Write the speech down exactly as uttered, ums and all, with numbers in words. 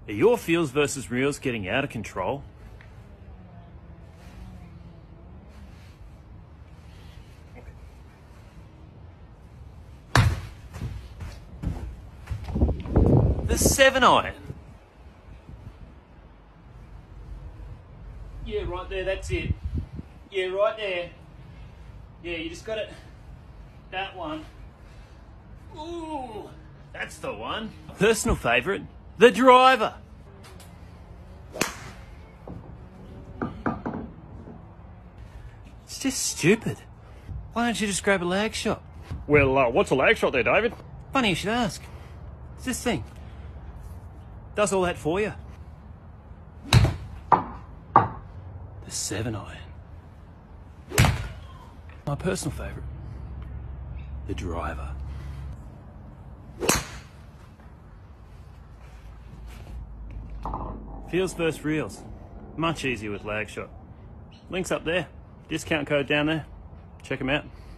Are your feels versus reels getting out of control? The seven iron. Yeah, right there, that's it. Yeah, right there. Yeah, you just got it. That one. Ooh, that's the one. Personal favourite, the driver. It's just stupid. Why don't you just grab a lag shot? Well, uh, what's a lag shot there, David? Funny you should ask. It's this thing. Does all that for you. The seven iron. My personal favourite. The driver. Feels versus reels. Much easier with lag shot. Links up there. Discount code down there. Check them out.